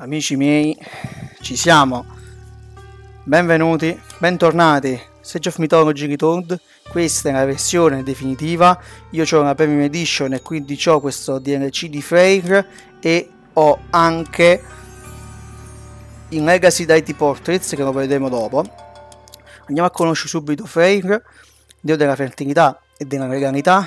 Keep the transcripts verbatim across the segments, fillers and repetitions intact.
Amici miei, ci siamo. Benvenuti, bentornati. Sage of Mythology Retold. Questa è la versione definitiva. Io ho una Premium Edition e quindi ho questo D L C di Freyr e ho anche il Legacy Deity Portraits che lo vedremo dopo. Andiamo a conoscere subito Freyr, dio della fertilità e della legalità.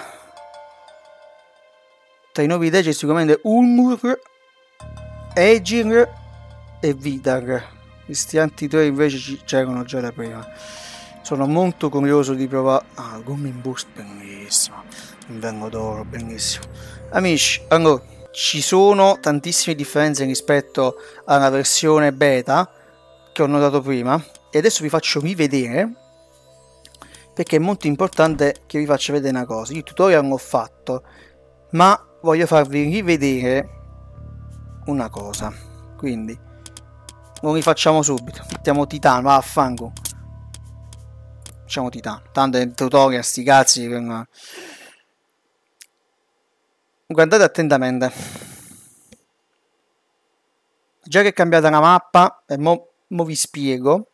Tra i nuovi dei c'è sicuramente Ulmur, Aegir e Vidar. Questi altri tre invece c'erano già da prima. Sono molto curioso di provare. Ah, Gummin Boost, bellissimo. Inverno d'oro, bellissimo. Amici, allora, ci sono tantissime differenze rispetto alla versione beta che ho notato prima. E adesso vi faccio rivedere, perché è molto importante che vi faccia vedere una cosa. Io il tutorial l'ho fatto, ma voglio farvi rivedere una cosa. Quindi lo rifacciamo subito. Mettiamo Titano, va a fango. Facciamo Titano. Tanto è il tutorial, sti cazzi. Guardate attentamente. Già che è cambiata la mappa, e mo, mo vi spiego.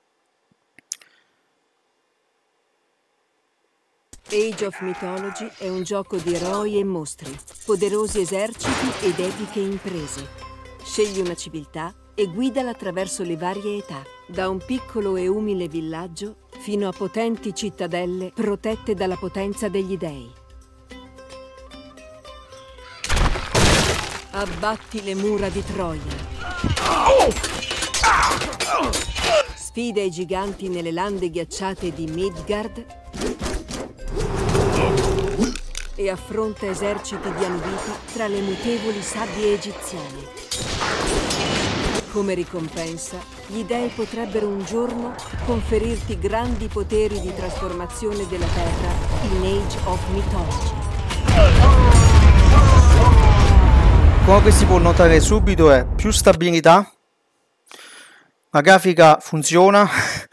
Age of Mythology è un gioco di eroi e mostri, poderosi eserciti ed epiche imprese. Scegli una civiltà e guidala attraverso le varie età, da un piccolo e umile villaggio fino a potenti cittadelle protette dalla potenza degli dei. Abbatti le mura di Troia. Sfida i giganti nelle lande ghiacciate di Midgard e affronta eserciti di Anubiti tra le mutevoli sabbie egiziane. Come ricompensa, gli dei potrebbero un giorno conferirti grandi poteri di trasformazione della Terra in Age of Mythology. Quello che si può notare subito è più stabilità, la grafica funziona,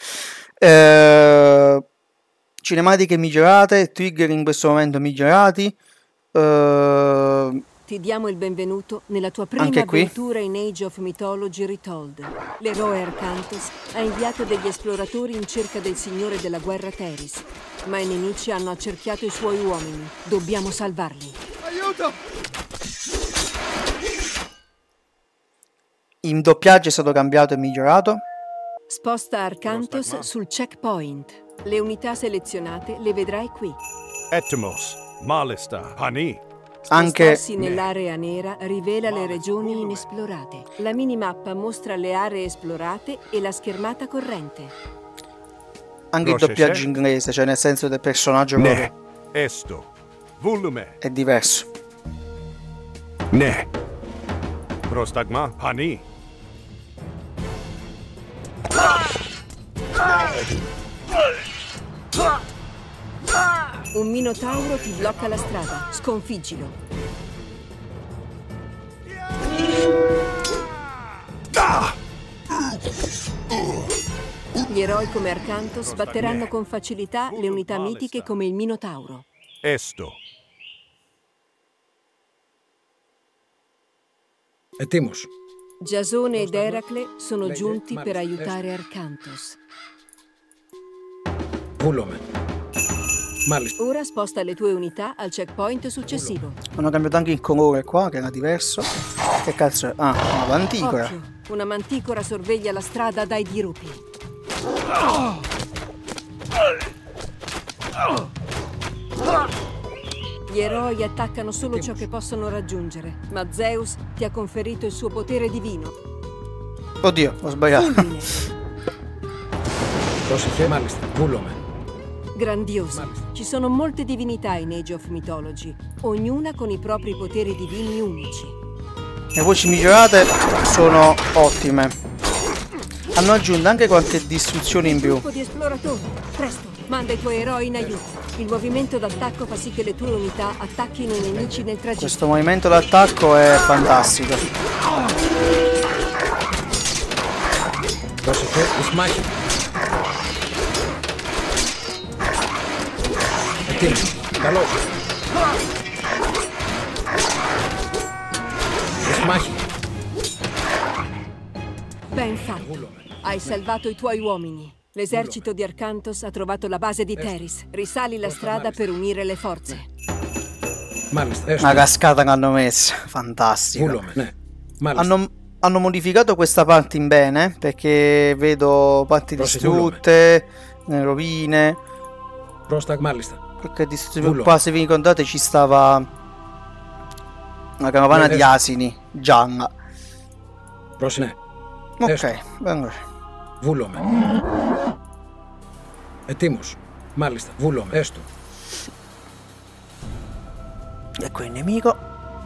eh, cinematiche migliorate, trigger in questo momento migliorati. Uh, Ti diamo il benvenuto nella tua prima avventura in Age of Mythology Retold. L'eroe Arcantos ha inviato degli esploratori in cerca del signore della guerra Teris, ma i nemici hanno accerchiato i suoi uomini. Dobbiamo salvarli. Aiuto! Il doppiaggio è stato cambiato e migliorato. Sposta Arcantos sul checkpoint. Le unità selezionate le vedrai qui. Etmos, Malista, Hani. Anche Spostarsi nell'area nera rivela le regioni inesplorate. La minimappa mostra le aree esplorate e la schermata corrente. Anche il doppiaggio inglese, cioè nel senso del personaggio ne, esto, volume. È diverso. Ne. Prostagma, Hani. Un minotauro ti blocca la strada. Sconfiggilo. Gli eroi come Arcantos batteranno con facilità le unità mitiche come il minotauro. Esto. Etemos. Giasone ed Eracle sono giunti per aiutare Arcantos. Volume. Ora sposta le tue unità al checkpoint successivo. Hanno cambiato anche il colore qua, che era diverso. Che cazzo è? Ah, una manticora. Occhio, una manticora sorveglia la strada dai dirupi. Gli eroi attaccano solo ciò che possono raggiungere, ma Zeus ti ha conferito il suo potere divino. Oddio, ho sbagliato. Volume. Grandioso. Ci sono molte divinità in Age of Mythology, ognuna con i propri poteri divini unici. Le voci migliorate sono ottime. Hanno aggiunto anche qualche distruzione in più. Un gruppo di esploratori. Presto, manda i tuoi eroi in aiuto. Il movimento d'attacco fa sì che le tue unità attacchino i nemici nel tragitto. Questo movimento d'attacco è fantastico. Ben fatto. Hai salvato i tuoi uomini. L'esercito di Arcantos ha trovato la base di Teris. Risali la strada per unire le forze. Una cascata che hanno messo. Fantastico. Hanno, hanno modificato questa parte in bene, perché vedo parti distrutte, rovine. Perché distrutte qua, se vi ricordate, ci stava una carovana di asini. Gianna. Ok, vengo. Βούλομαι. Ετοίμος. Μάλιστα. Βούλομαι. Έστω. Ecco il nemico.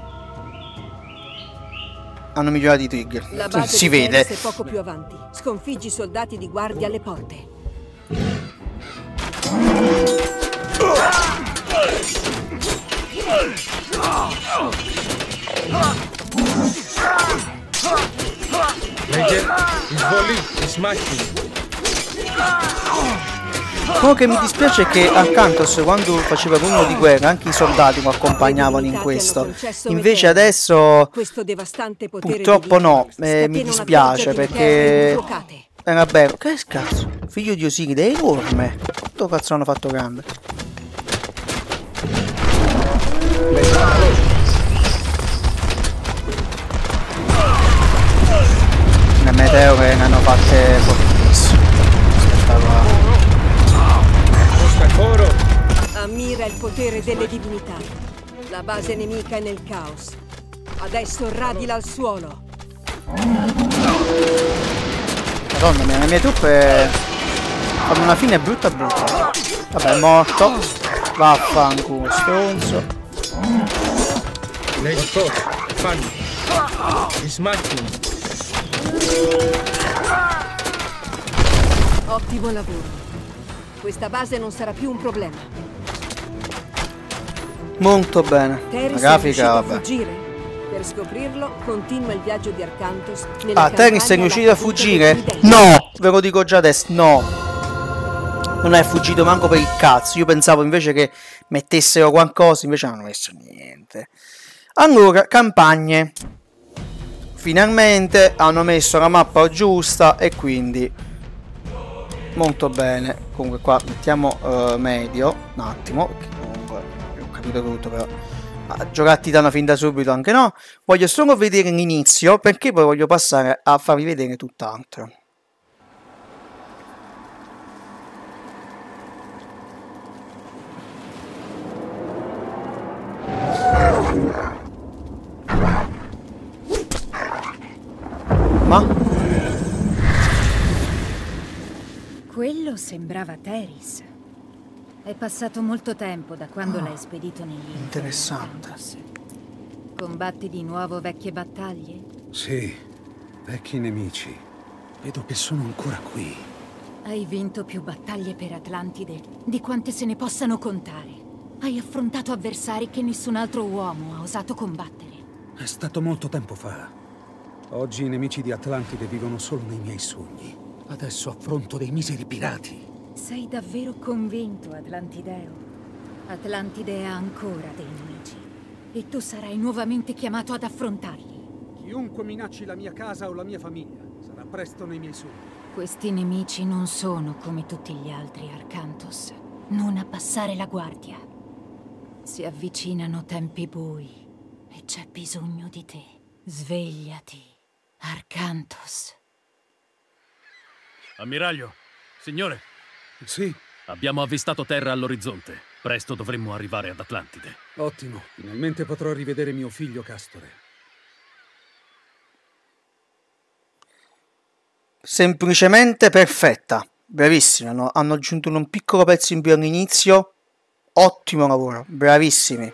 Hanno migliorato i trigger. La base si di vede. Teris è poco più avanti. Sconfiggi i soldati di guardia alle porte. Quello che mi dispiace è che Arcantos, quando faceva pugno di guerra, anche i soldati lo accompagnavano in questo. Invece adesso purtroppo no, eh, mi dispiace perché era bello. Che cazzo? Figlio di Osiride, è enorme. Quanto cazzo hanno fatto grande? Le meteore ne hanno fatte fortissime. Ammira il potere delle divinità. La base nemica è nel caos. Adesso radila al suolo. Madonna mia, le mie truppe fanno una fine brutta brutta. Vabbè, è morto. Vaffanculo, stronzo. Ottimo lavoro. Questa base non sarà più un problema. Molto bene. Teris la grafica, è vabbè. a fuggire? Per scoprirlo, continua il viaggio di Arcantos. Ah, Teris è riuscito a fuggire? No! Ve lo dico già adesso, no! Non è fuggito manco per il cazzo. Io pensavo invece che mettessero qualcosa, invece non hanno messo niente. Allora, campagne. Finalmente hanno messo la mappa giusta e quindi molto bene. Comunque qua mettiamo uh, medio un attimo, perché comunque ho capito tutto, però ah, giocati danno fin da subito anche no. Voglio solo vedere l'inizio, perché poi voglio passare a farvi vedere tutt'altro. Ma quello sembrava Teris. È passato molto tempo da quando oh, l'hai spedito negli interessante. Combatti di nuovo vecchie battaglie? Sì, vecchi nemici. Vedo che sono ancora qui. Hai vinto più battaglie per Atlantide di quante se ne possano contare. Hai affrontato avversari che nessun altro uomo ha osato combattere. È stato molto tempo fa. Oggi i nemici di Atlantide vivono solo nei miei sogni. Adesso affronto dei miseri pirati. Sei davvero convinto, Atlantideo? Atlantide ha ancora dei nemici. E tu sarai nuovamente chiamato ad affrontarli. Chiunque minacci la mia casa o la mia famiglia sarà presto nei miei sogni. Questi nemici non sono come tutti gli altri, Arcantos. Non abbassare la guardia. Si avvicinano tempi bui e c'è bisogno di te. Svegliati, Arcantos. Ammiraglio, signore. Sì? Abbiamo avvistato terra all'orizzonte. Presto dovremmo arrivare ad Atlantide. Ottimo. Finalmente potrò rivedere mio figlio Castore. Semplicemente perfetta. Bravissimi. Hanno, hanno aggiunto un piccolo pezzo in più all'inizio. Ottimo lavoro. Bravissimi.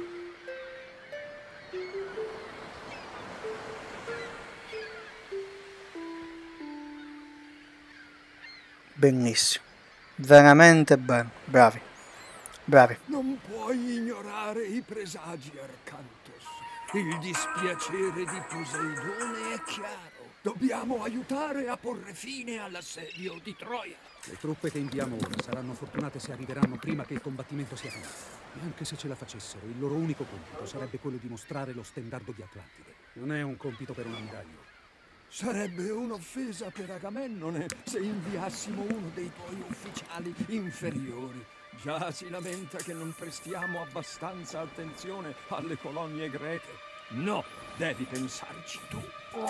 Benissimo. Veramente bene. Bravi. Bravi. Non puoi ignorare i presagi, Arcantos. Il dispiacere di Poseidone è chiaro. Dobbiamo aiutare a porre fine all'assedio di Troia. Le truppe che inviamo ora saranno fortunate se arriveranno prima che il combattimento sia finito. E anche se ce la facessero, il loro unico compito sarebbe quello di mostrare lo stendardo di Atlantide. Non è un compito per un ammiraglio. Sarebbe un'offesa per Agamennone se inviassimo uno dei tuoi ufficiali inferiori. Già si lamenta che non prestiamo abbastanza attenzione alle colonie greche. No, devi pensarci tu.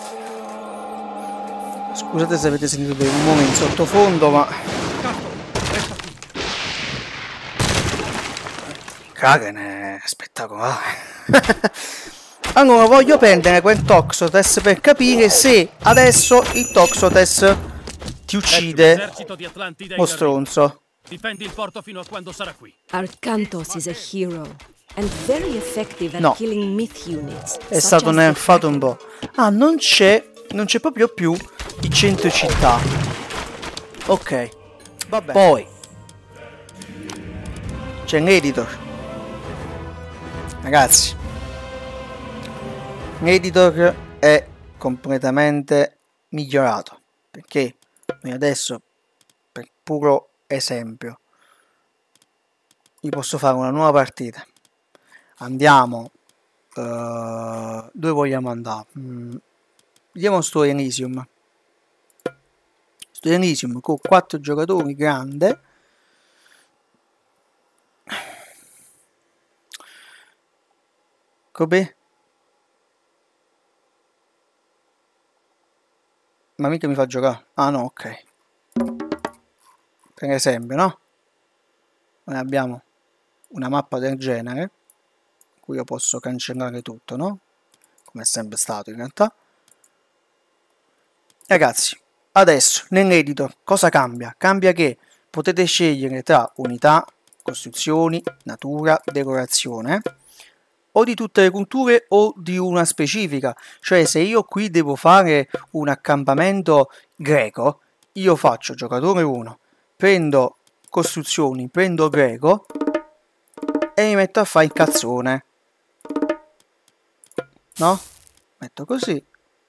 Scusate se avete sentito dei rumori in sottofondo, ma... Kraken è spettacolare. Allora, voglio prendere quel Toxotes per capire se adesso il Toxotes ti uccide, o stronzo. Difendi il porto fino a quando sarà qui. Arkantos is a hero and very effective at No. killing myth units. È such stato as the nerfato un Kraken. po'. Ah, non c'è, non c'è proprio più il centro città. Ok, vabbè. Poi c'è l'editor. Ragazzi, l'editor è completamente migliorato, perché noi adesso, per puro esempio, vi posso fare una nuova partita. Andiamo, uh, dove vogliamo andare? Mm, vediamo sto Elysium. Sto Elysium con quattro giocatori grande. Come? Ma mica mi fa giocare. Ah no, ok. Per esempio, no? Noi abbiamo una mappa del genere, in cui io posso cancellare tutto, no? Come è sempre stato in realtà. Ragazzi, adesso nell'editor cosa cambia? Cambia che potete scegliere tra unità, costruzioni, natura, decorazione, o di tutte le culture o di una specifica. Cioè, se io qui devo fare un accampamento greco, io faccio giocatore uno, prendo costruzioni, prendo greco e mi metto a fare il cazzone, no? Metto così.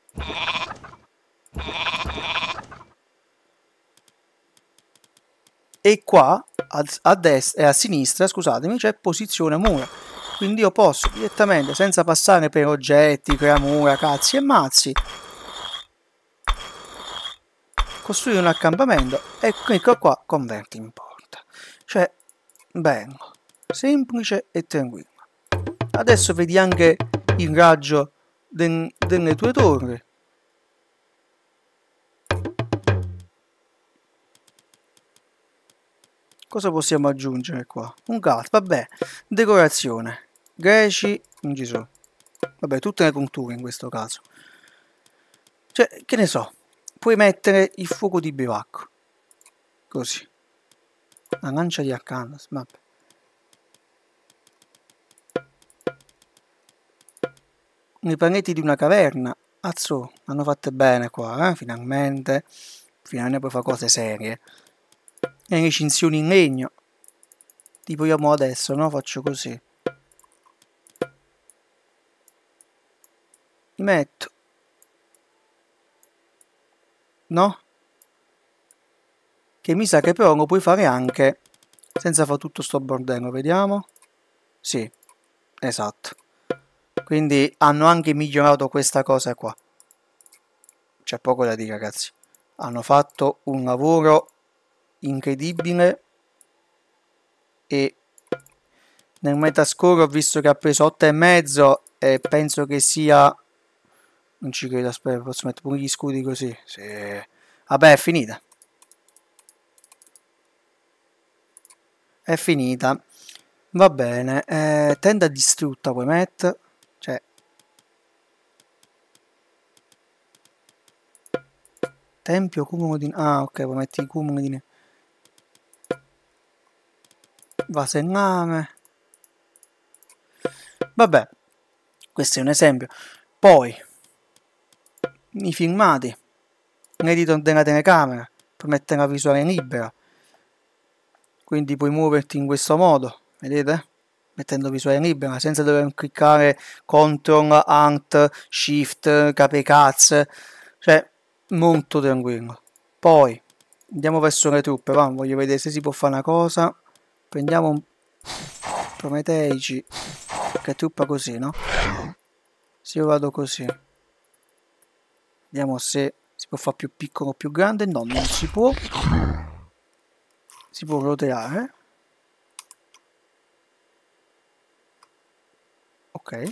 E qua a, a destra e a sinistra, scusatemi, c'è posizione mura. Quindi io posso direttamente, senza passare per oggetti, creamura, cazzi e mazzi, costruire un accampamento e clicco qua, converti in porta. Cioè, bello, semplice e tranquillo. Adesso vedi anche il raggio de delle tue torri. Cosa possiamo aggiungere qua? Un gas, vabbè, decorazione. Greci, non ci sono. Vabbè, tutte le culture in questo caso. Cioè, che ne so, puoi mettere il fuoco di bivacco. Così. La lancia di Arkantos, vabbè. I pianeti di una caverna. Azzo, hanno fatte bene qua, eh? Finalmente. Finalmente puoi fare cose serie. E le recinzioni in legno. Tipo io mo adesso, no? Faccio così. Mi metto. No? Che mi sa che però lo puoi fare anche senza fare tutto sto bordello, vediamo. Sì, esatto. Quindi hanno anche migliorato questa cosa qua. C'è poco da dire, ragazzi. Hanno fatto un lavoro incredibile e nel metascore ho visto che ha preso otto e mezzo e penso che sia, non ci credo, aspetta, posso mettere pure gli scudi così. Sì. Vabbè, è finita, è finita, va bene. eh, tenda distrutta puoi mettere, cioè tempio cumulo di, ah ok, puoi mettere i cumuli di vasellame. Vabbè, questo è un esempio. Poi i filmati, l'editor della telecamera, puoi mettere la visuale libera, quindi puoi muoverti in questo modo, vedete? Mettendo visuale libera, senza dover cliccare control, alt, shift, capicazze, cioè molto tranquillo. Poi andiamo verso le truppe, va? Voglio vedere se si può fare una cosa. Prendiamo un prometeici, che truppa così, no? Se io vado così, Vediamo se si può fare più piccolo o più grande. No, non si può. Si può roteare. Ok.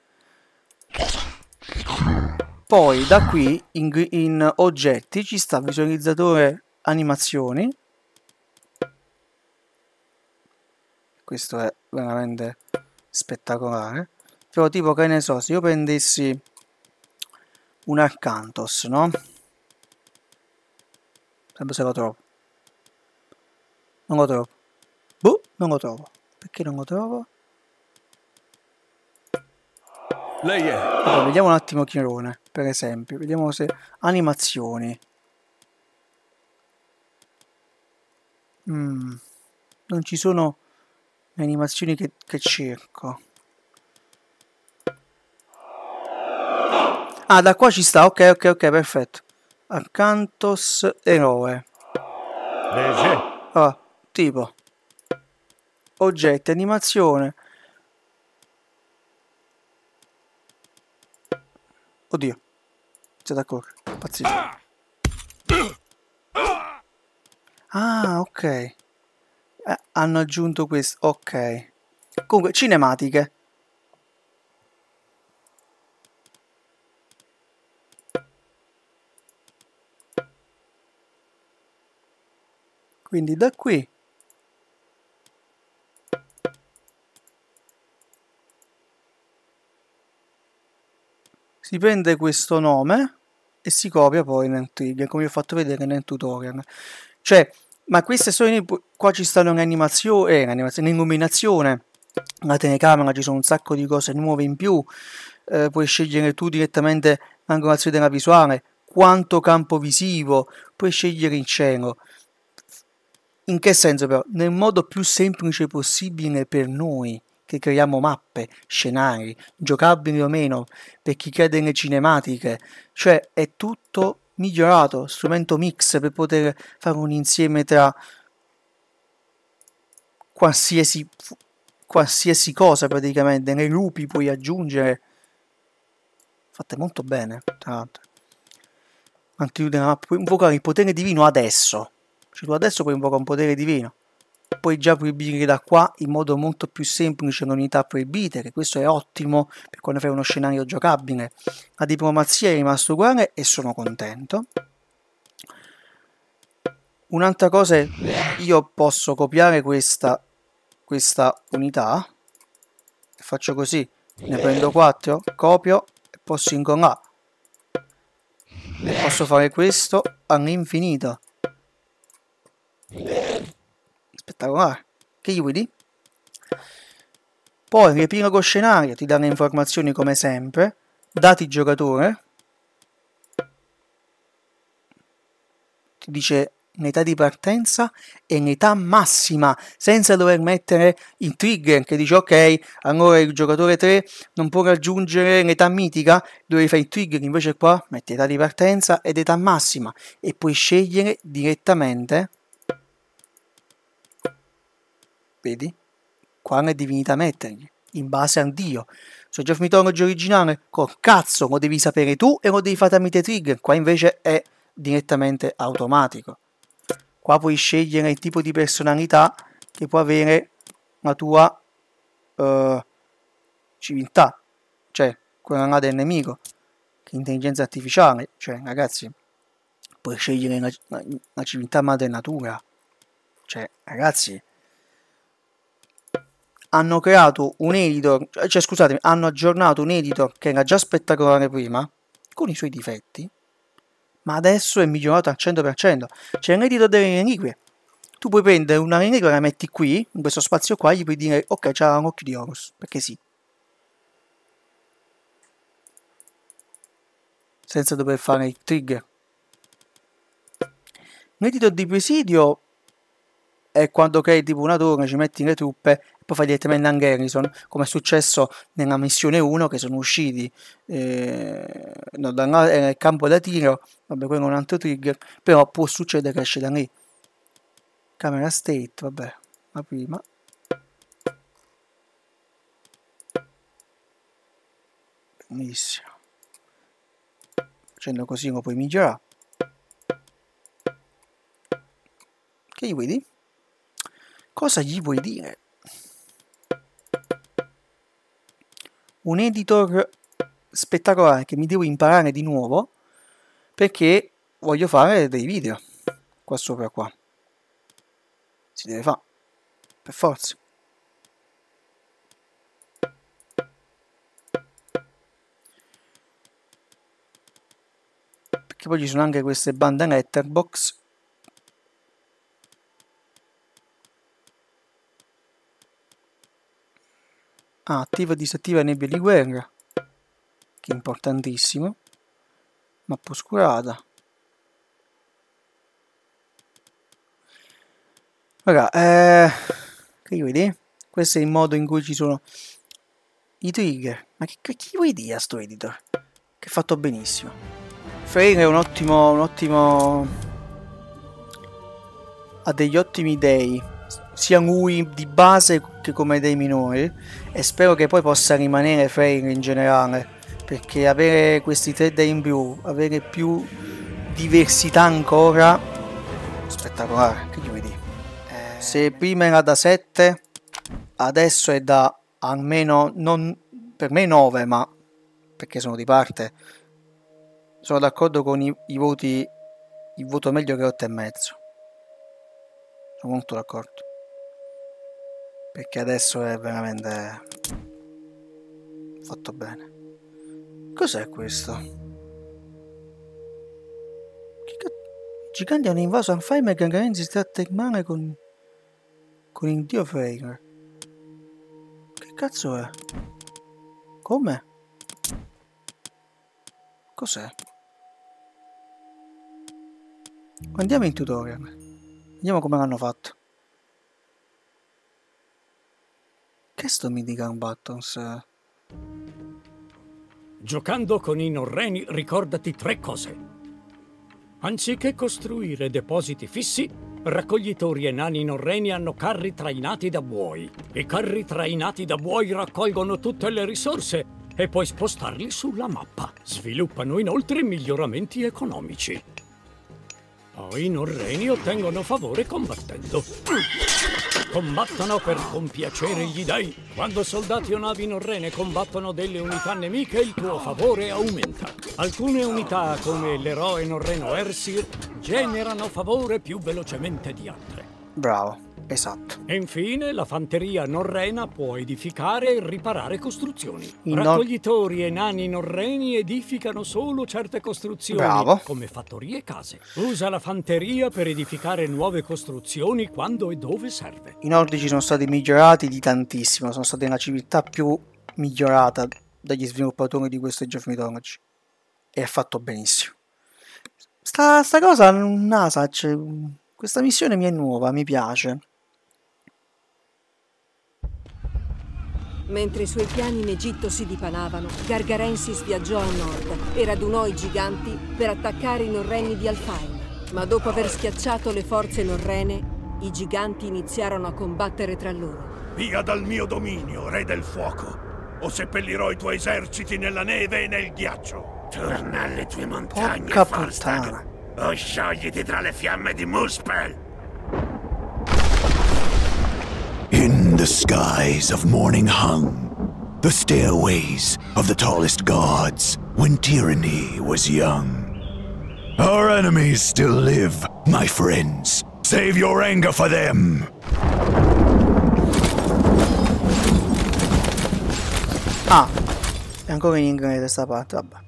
Poi da qui in, in oggetti ci sta visualizzatore animazioni. Questo è veramente spettacolare. Però tipo, che ne so, se io prendessi un Arcantos, no? Sempre se lo trovo. Non lo trovo. Boh, non lo trovo. Perché non lo trovo? Lei è... Allora, vediamo un attimo Chirone, per esempio. Vediamo se... Animazioni. Mm. Non ci sono le animazioni che, che cerco. Ah, da qua ci sta. Ok, ok, ok, perfetto. Arcantos eroe. Ah, tipo. Oggetti, animazione. Oddio. C'è da correre. Pazzesco. Ah, ok. Eh, hanno aggiunto questo. Ok. Comunque, cinematiche. Quindi da qui si prende questo nome e si copia poi nel trigger, come vi ho fatto vedere nel tutorial. Cioè, ma queste sono qua ci stanno le animazioni, eh, l'animazione, l'illuminazione, la telecamera, ci sono un sacco di cose nuove in più. Eh, puoi scegliere tu direttamente l'angolazione della visuale, quanto campo visivo, puoi scegliere in cielo. In che senso però? Nel modo più semplice possibile per noi, che creiamo mappe, scenari, giocabili o meno, per chi crede nelle cinematiche, cioè è tutto migliorato, strumento mix per poter fare un insieme tra qualsiasi, qualsiasi cosa praticamente, nei lupi puoi aggiungere, fatte molto bene, tra l'altro. Antilude la mappa, puoi invocare il potere divino adesso. Cioè tu adesso puoi invocare un potere divino, puoi già proibire da qua in modo molto più semplice le unità proibite, che questo è ottimo per quando fai uno scenario giocabile. La diplomazia è rimasta uguale e sono contento. Un'altra cosa è, io posso copiare questa, questa unità, faccio così, ne prendo quattro, copio e posso incollare. E posso fare questo all'infinito. Spettacolare. Che gli vuoi dire? Poi riepilogo scenario, ti dà le informazioni come sempre, dati giocatore, ti dice l'età di partenza e l'età massima, senza dover mettere il trigger che dice ok, allora il giocatore tre non può raggiungere l'età mitica, dovevi fare il trigger, invece qua metti età di partenza ed età massima e puoi scegliere direttamente, vedi, quale divinità mettergli, in base al dio. Se Geoff Mythology originale, col cazzo, lo devi sapere tu e lo devi fare tramite trigger, qua invece è direttamente automatico. Qua puoi scegliere il tipo di personalità che può avere la tua uh, civiltà, cioè quella là del nemico, che è intelligenza artificiale, cioè ragazzi, puoi scegliere la, la, la civiltà madre natura, cioè ragazzi, hanno creato un editor, cioè scusatemi, hanno aggiornato un editor che era già spettacolare prima, con i suoi difetti, ma adesso è migliorato al cento per cento. C'è l'editor delle reliquie. Tu puoi prendere una reliquia e la metti qui, in questo spazio qua, gli puoi dire ok, c'ha un occhio di Horus, perché sì. Senza dover fare il trigger. L'editor di presidio è quando crei tipo una torre, ci metti le truppe e poi fai direttamente un garrison, come è successo nella missione uno che sono usciti eh, no, da là era il campo da tiro, vabbè quello è un altro trigger, però può succedere che esce da lì. Camera state, vabbè, la prima. Benissimo. Facendo così lo puoi migliorare. Che gli vuoi dire? Cosa gli vuoi dire? Un editor spettacolare che mi devo imparare di nuovo perché voglio fare dei video qua sopra qua. Si deve fare per forza. Perché poi ci sono anche queste bande letterbox. Ah, attiva e disattiva nebbia di guerra, che è importantissimo. Mappa oscurata. Raga, eh, che vuoi dire? Questo è il modo in cui ci sono i trigger. Ma che, che vuoi dire a sto editor? Che è fatto benissimo. Freyr è un ottimo, un ottimo... ha degli ottimi idei, sia lui di base che come dei minori, e spero che poi possa rimanere Freyr in generale, perché avere questi tre dei in più, avere più diversità ancora, spettacolare. Che gli vuoi dire? Eh... Se prima era da sette, adesso è da almeno, non per me nove, ma perché sono di parte, sono d'accordo con i, i voti, il voto meglio che otto e mezzo, sono molto d'accordo, perché adesso è veramente fatto bene. Cos'è questo? Che c... I giganti hanno invaso Alfheim e Gangrene si sta a termare con con il dio Freyr. Che cazzo è? Come? Cos'è? Andiamo in tutorial. Vediamo come l'hanno fatto. Che sto Midgard Buttons? Giocando con i norreni, ricordati tre cose. Anziché costruire depositi fissi, raccoglitori e nani norreni hanno carri trainati da buoi. I carri trainati da buoi raccolgono tutte le risorse e puoi spostarli sulla mappa. Sviluppano inoltre miglioramenti economici. Poi i norreni ottengono favore combattendo. Combattono per compiacere gli dei. Quando soldati o navi norrene combattono delle unità nemiche, il tuo favore aumenta. Alcune unità, come l'eroe norreno Ersir, generano favore più velocemente di altre. Bravo, esatto. E infine la fanteria norrena può edificare e riparare costruzioni. I Raccoglitori no... e nani norreni edificano solo certe costruzioni, Bravo. come fattorie e case. Usa la fanteria per edificare nuove costruzioni quando e dove serve. I nordici sono stati migliorati di tantissimo, sono stati una civiltà più migliorata dagli sviluppatori di questo Age of Mythology. E è fatto benissimo. Sta, sta cosa, NASA, cioè, questa missione mi è nuova, mi piace. Mentre i suoi piani in Egitto si dipanavano, Gargarensis viaggiò a nord e radunò i giganti per attaccare i norreni di Alfheim. Ma dopo aver schiacciato le forze norrene, i giganti iniziarono a combattere tra loro. Via dal mio dominio, re del fuoco, o seppellirò i tuoi eserciti nella neve e nel ghiaccio. Torna alle tue montagne, Porca puttana, o sciogliti tra le fiamme di Muspel. In the skies of morning hung the stairways of the tallest gods when tyranny was young. Our enemies still live, my friends. Save your anger for them. Ah, è ancora in inglese sta parte, vabbè.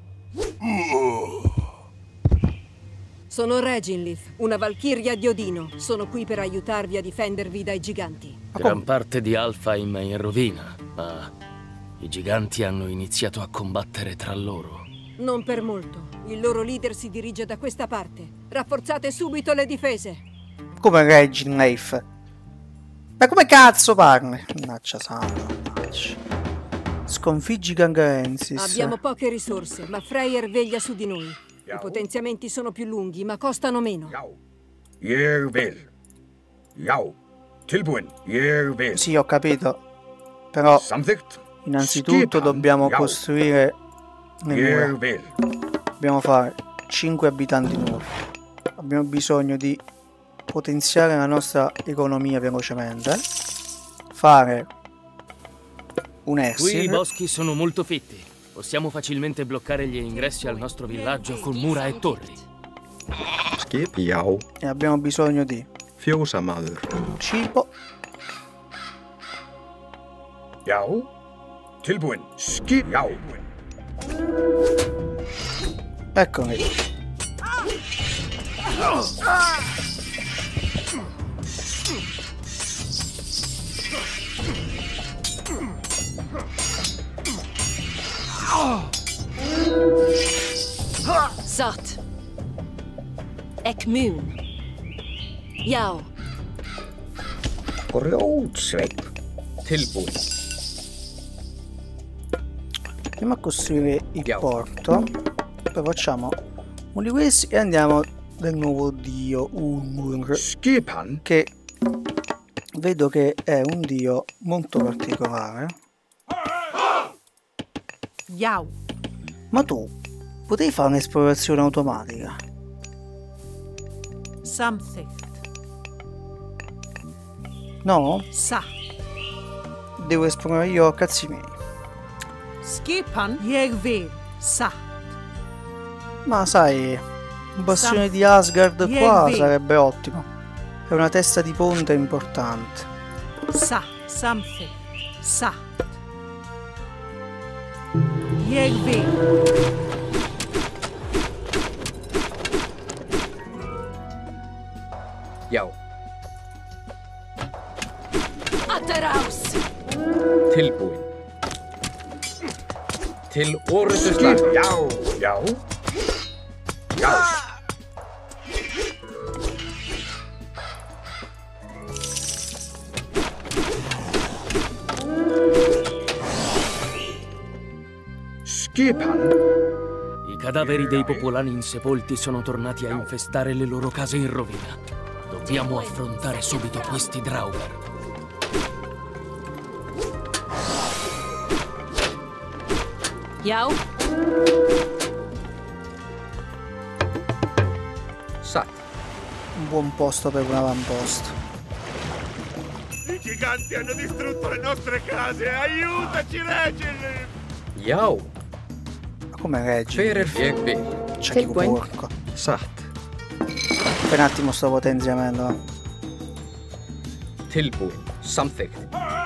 Sono Reginlith, una valchiria di Odino. Sono qui per aiutarvi a difendervi dai giganti. Gran parte di Alfheim è in rovina, ma i giganti hanno iniziato a combattere tra loro. Non per molto. Il loro leader si dirige da questa parte. Rafforzate subito le difese. Come Reginlith? Ma come cazzo parla? Mannaggia santo, mannaggia. Sconfiggi Gangarensis. Abbiamo poche risorse, ma Freyr veglia su di noi. I potenziamenti sono più lunghi, ma costano meno. Sì, ho capito. Però innanzitutto dobbiamo costruire le mura. Dobbiamo fare cinque abitanti nuovi. Abbiamo bisogno di potenziare la nostra economia velocemente. Fare un exit. Qui i boschi sono molto fitti. Possiamo facilmente bloccare gli ingressi al nostro villaggio con mura e torri. Skip, jau. E abbiamo bisogno di Fjósamaður. cibo. Jau. Tilbúin. Skip, jau. Eccomi. Zat. Ekmoon. Jou. Grjótsveip. Tilbúin. Andiamo a costruire il porto. Poi facciamo uno di questi e andiamo del nuovo dio Ulmur, che vedo che è un dio molto particolare. Jau. Ma tu potevi fare un'esplorazione automatica? Something. No? Sa. Devo esplorare io a cazzi miei. Skipan Jerve. Sa. Ma sai, un bastione di Asgard qua sarebbe ottimo. È una testa di ponte importante. Sa. Something. Sa. Jerve. Jau. Ateraus. Tilbúin. Til orðusslag. Jau. Jau. Jau. Skipan. I cadaveri dei popolani insepolti sono tornati a infestare le loro case in rovina. Dobbiamo affrontare subito questi Draugr. Jou. Sat. Un buon posto per un avamposto. I giganti hanno distrutto le nostre case! Aiutaci, Regil! Jau. Ma come reggi? Per ég vil. C'è chi porco. Sat. Per un attimo sto potenziamento. Tilbúin. Samþykkt.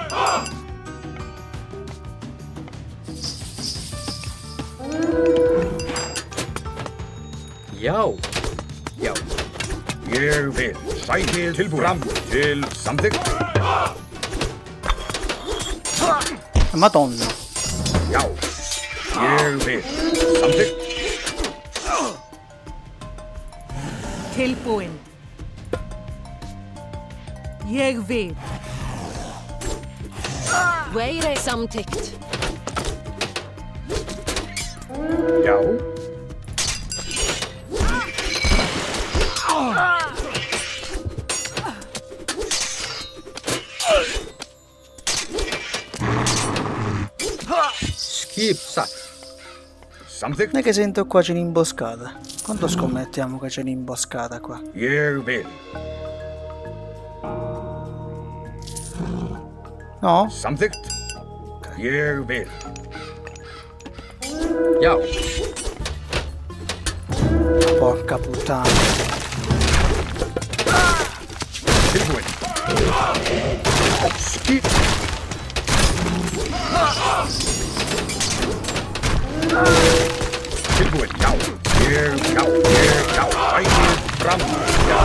Já. Já. Ég vil. Sækið tilbúin. Fram til samþykkt. Madonna. Já. Ég vil. Samþykkt. Tilbúin. Ég vil. Weire samtykt. Já. Skip sat. Samþykkt. Non è che sento qua c'è un'imboscata. Quanto scommettiamo che c'è un'imboscata qua? Ég vil. No? Samþykkt. Ég vil. Já. Porca puttana. Tilbúin. Skip. Tilbúin. Já. Ég, já, ég, já. Sækið fram. Já.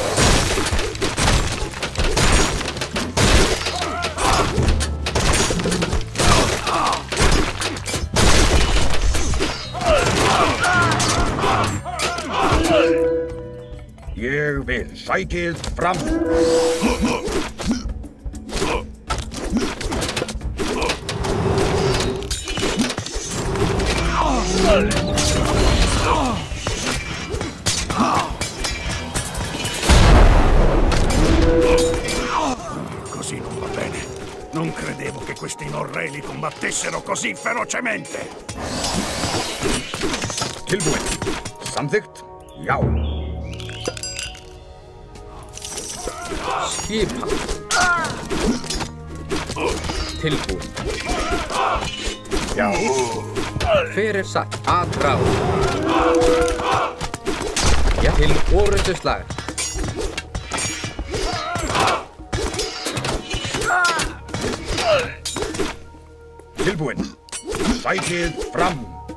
Ég vil. Sækið fram. Così non va bene. Non credevo che questi Norreni combattessero così ferocemente. Tilbúin. Samþykkt. Já. Skipan. Tilbúin. Já. Fyrir satt. Að ráð. Já. Til orrustuslag. Tilbúin. Sætið fram.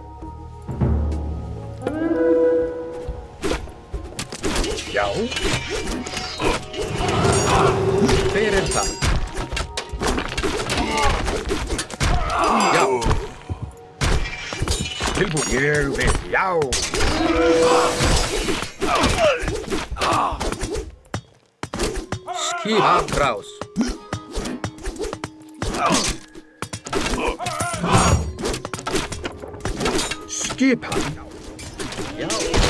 Já. Fyrir það. Já. Tilbúin. Ég vil. Já. Skip að rás. Skipan. Já.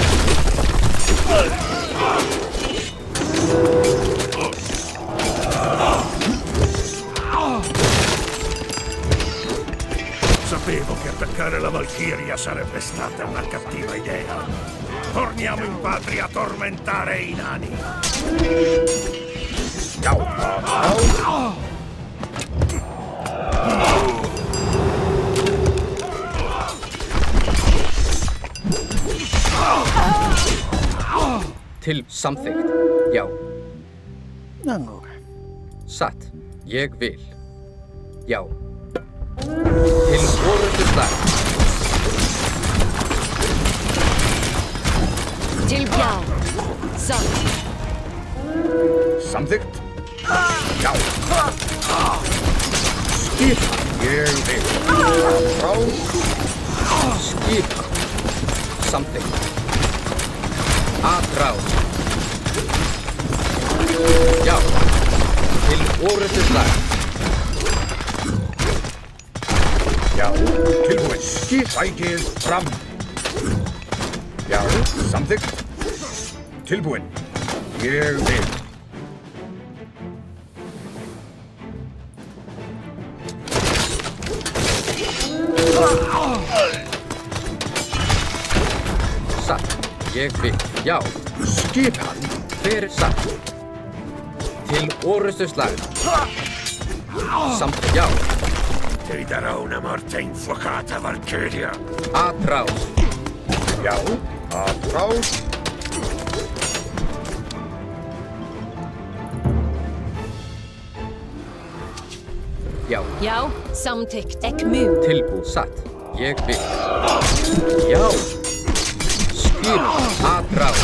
Sapevo che attaccare la Valchiria sarebbe stata una cattiva idea. Torniamo in patria a tormentare i nani. Til samþykkt. Já. Ancora. Satt. Ég vil. Já. Til orrustuslag. Til bjá. Satt. Samþykkt. Já. Skipan. Ég vil. Frá. Skipan. Samþykkt. Að ráð. Já. Til orrustuslag. Já. Tilbúin. Skip. Sætið fram. Já. Samþykkt. Tilbúin. Ég vil. Satt. Ég vil. Já. Skipan. Fyrir satt. Til orrustuslag. Samt. Já. Ti darò una morte infuocata, Valkyria. Að rás. Já. Að rás. Já. Já, samtykt. Ekmu. Tilbúið. Satt. Ég vil. Já. Skip. Að rás.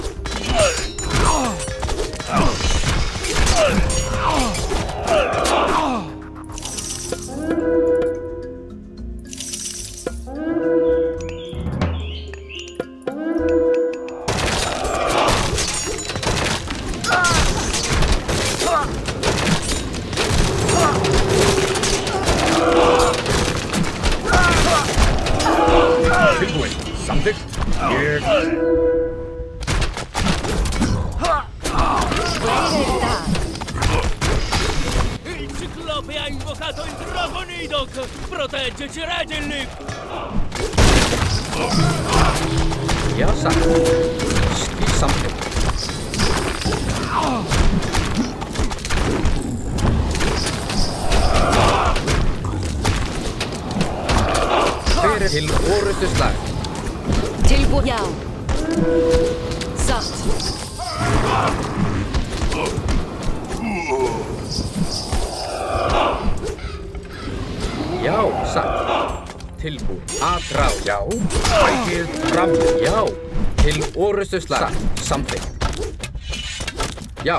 Tilbúin. Samþykkt. Ég... Il ciclope ha invocato il drago Nidok! Proteggeci, Regillik! Já, satt. Skip samþykkt. Fyrir til orrustuslag. Tilbúið. Já. Satt. Já, satt. Tilbúið. Að ráð. Já. Sætið fram. Já. Til orrustuslag. Satt. Samþykkt. Já.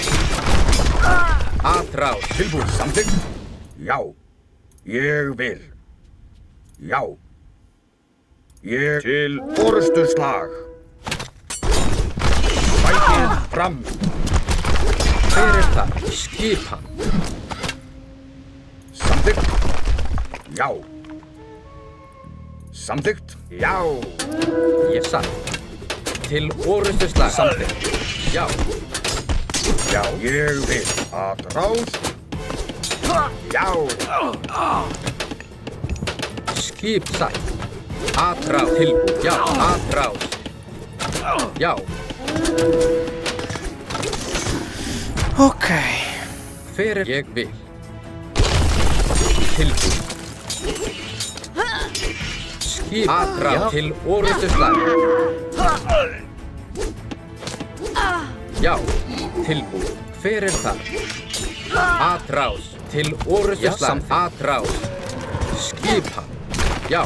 Að ráð. Tilbúið. Samþykkt. Já. Ég vil. Já. Ég til orrustuslag. Sætið fram. Fyrir það. Skipan. Samþykkt. Já. Samþykkt. Já. Ég satt. Til orrustuslag. Samþykkt. Já. Já. Ég vil. Að rás. Já. Skip satt. Atráð. Tilbúið. Já. Atráð. Já. Ok. Fyrir ég vil. Tilbúið. Skip. Atráð. Til orrustuslag. Já. Tilbúið. Fyrir það. Atráð. Til orrustuslag. Atráð. Skipa. Já.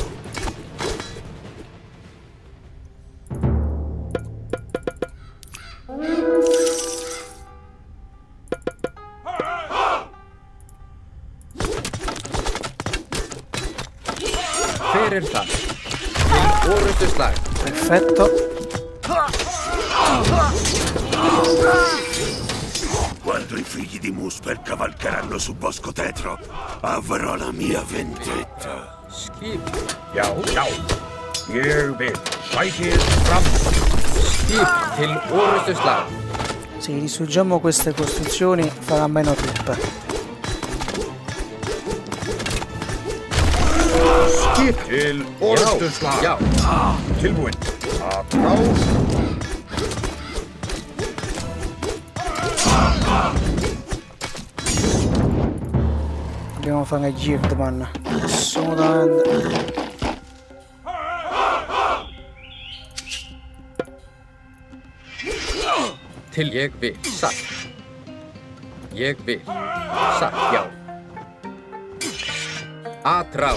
Fyrir það. Til orrustuslag. Perfetto. Quando i figli di Muspel cavalcheranno su Bosco Tetro, avrò la mia vendetta. Skip. Já, já. Ég vil. Sækið fram. Skip til orrustuslag. Se distruggiamo queste costruzioni farà meno truppa. Skip til orrustuslag. Já. Tilbúin. Atráð. Dobbiamo fare Girdman. Sono davanti. Til ég vil. Satt. Ég vil. Satt. Já. Atráð.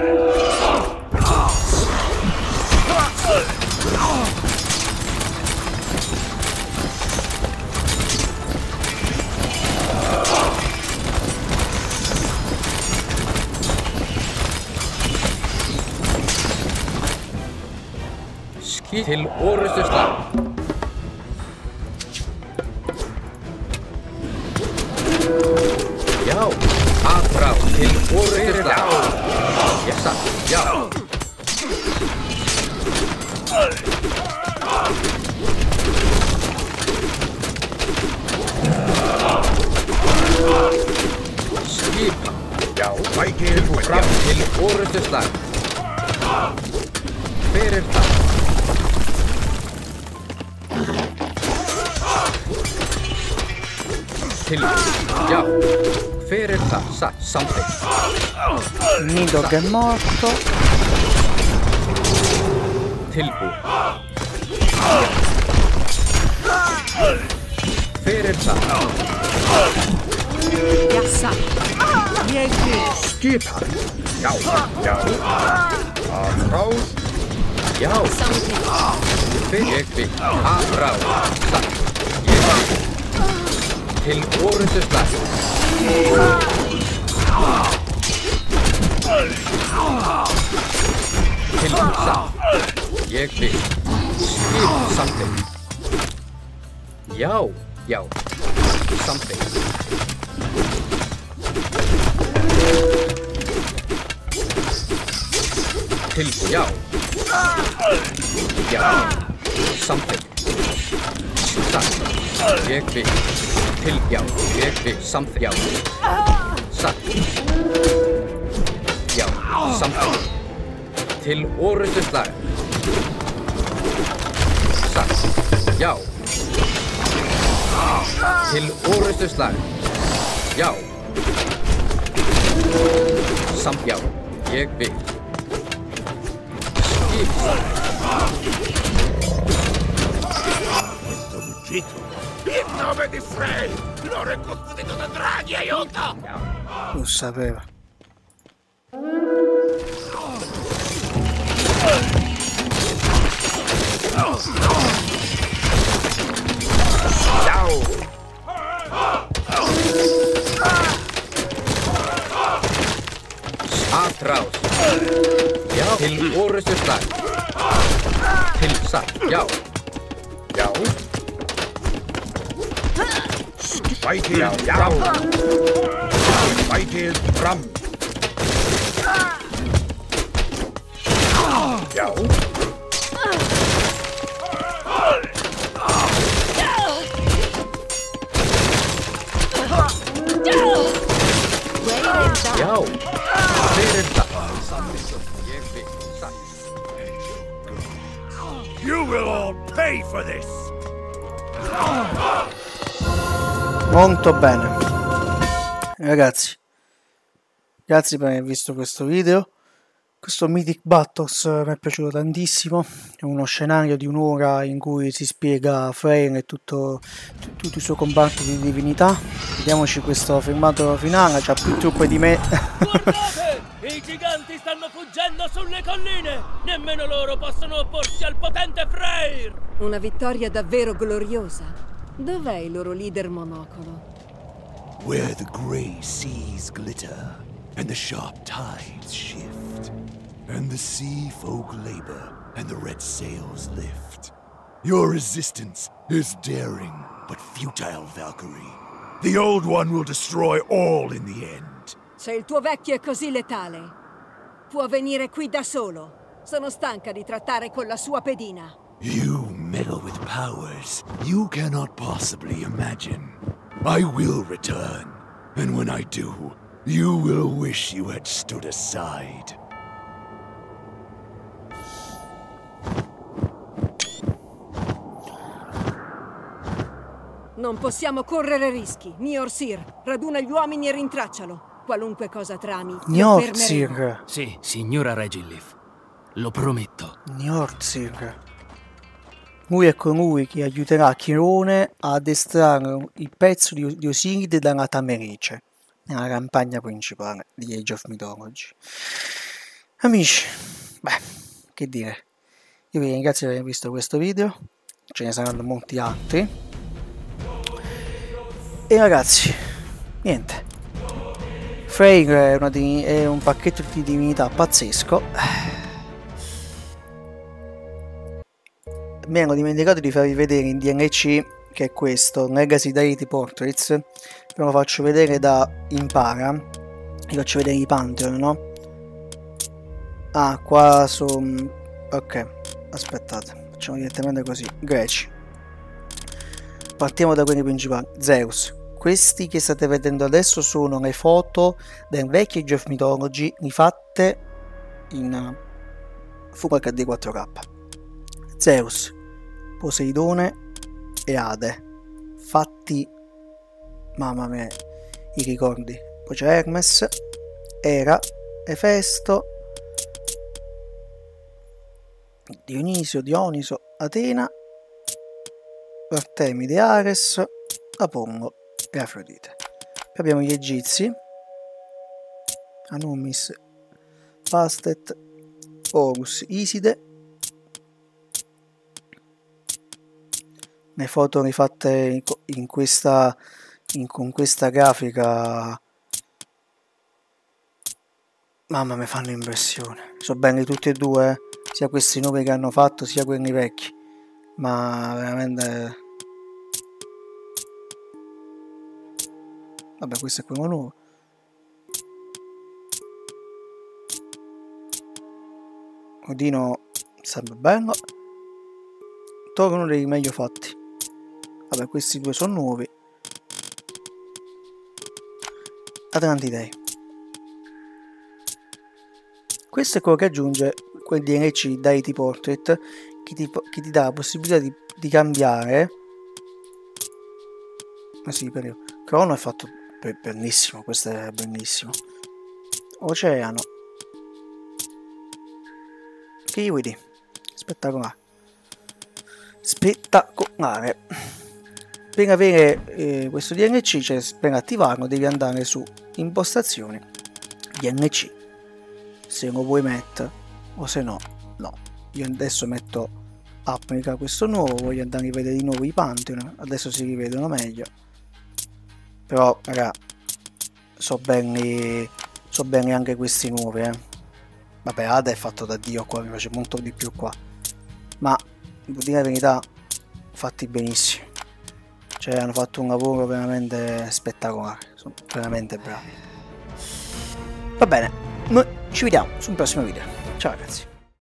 Skip til orrustuslag. Já. Atráð. Til orrustuslag. Já, satt. Já. Skipa. Já, sækið fram til orrustuslag. Fyrir það. Tilbúið. Já. Fyrir það. Satt. Samþykkt. Nidhogg è morto. Tilbúið. Fyrir það. Já, satt. Ég vil. Skipa. Já, já. Atráð. Já. Fyrir ég vil. Atráð. Satt. Ég vil. Til orrustuslag. Til satt. Ég vil. Skip. Samþykkt. Já. Já. Samþykkt. Tilbúið. Já. Já. Samþykkt. Satt. Ég vil. Til. Já. Ég vil. Samþykkt. Já. Satt. Já. Samþykkt. Til orrustuslag. Satt. Já. Til orrustuslag. Já. Samt. Já. Ég vil. Skip. Questo muggito. In nome di Frey! L'oro è custodito da draghi, aiuto! Lo sapeva. Ciao! Atráð. Já. Til orrustuslag. Til satt. Já. Já. Sækið fram. Sækið fram. Já. Já. Fyrir það. Ég vil. Satt. You will all pay for this. Molto bene. Ragazzi, grazie per aver visto questo video. Questo Mythic Battles mi è piaciuto tantissimo, è uno scenario di un'ora in cui si spiega Freyr e tutto, tutto il suo comparto di divinità. Vediamoci questo filmato finale, c'ha più truppe di me. Guardate! I giganti stanno fuggendo sulle colline! Nemmeno loro possono opporsi al potente Freyr! Una vittoria davvero gloriosa. Dov'è il loro leader monocolo? Where the grey seas glitter and the sharp tides shift, and the sea folk labor, and the red sails lift. Your resistance is daring, but futile, Valkyrie. The Old One will destroy all in the end. Se il tuo vecchio è così letale, può venire qui da solo. Sono stanca di trattare con la sua pedina. You meddle with powers you cannot possibly imagine. I will return, and when I do, you will wish you had stood aside. Non possiamo correre rischi. Njordsir, raduna gli uomini e rintraccialo. Qualunque cosa trami, lo fermeremo. Njordsir. Sì, signora Regillif. Lo prometto. Njordsir. Lui è colui che aiuterà Chirone ad estrarre il pezzo di, di Osiride dalla Tamerice nella campagna principale di Age of Mythology. Amici, beh, che dire, io vi ringrazio per aver visto questo video, ce ne saranno molti altri, e ragazzi, niente, Freyr è, una di, è un pacchetto di divinità pazzesco. Mi ero dimenticato di farvi vedere in D L C, che è questo, Legacy Deity Portraits. Ve lo faccio vedere da Impara. Vi faccio vedere i Pantheon, no? Ah, qua sono... ok, aspettate, facciamo direttamente così. Greci. Partiamo da quelli principali. Zeus. Questi che state vedendo adesso sono le foto del vecchio Age of Mythology rifatte in Full H D quattro K. Zeus, Poseidone e Ade, fatti, mamma mia, i ricordi. Poi c'è Hermes, Era, Efesto, Dionisio, Dioniso, Atena, Artemide, Ares, Apollo e Afrodite. Poi abbiamo gli egizi, Anumis, Bastet, Horus, Iside. Le foto rifatte in questa, in, con questa grafica, mamma mi fanno impressione. Sono belli tutti e due, eh? Sia questi nuovi che hanno fatto sia quelli vecchi, ma veramente, vabbè, questo è quello nuovo. Odino sembra bello, Toro uno dei meglio fatti. Vabbè, questi due sono nuovi. Atlantidei. Questo è quello che aggiunge quel D L C Deity Portrait che ti, che ti dà la possibilità di, di cambiare. Ma sì, per io. Crono è fatto bellissimo, questo è bellissimo. Oceano. Kiwidi. Spettacolare. Spettacolare. Per avere eh, questo D L C, cioè per attivarlo, devi andare su impostazioni D L C, se lo vuoi mettere, o se no, no. Io adesso metto applica questo nuovo, voglio andare a rivedere di nuovo i Pantheon, adesso si rivedono meglio, però raga, so belli, so belli anche questi nuovi, eh. Vabbè, Ada è fatto da Dio qua, mi piace molto di più qua, ma devo dire la verità, fatti benissimo. Cioè hanno fatto un lavoro veramente spettacolare, sono veramente bravi. Va bene, noi ci vediamo sul prossimo video. Ciao ragazzi.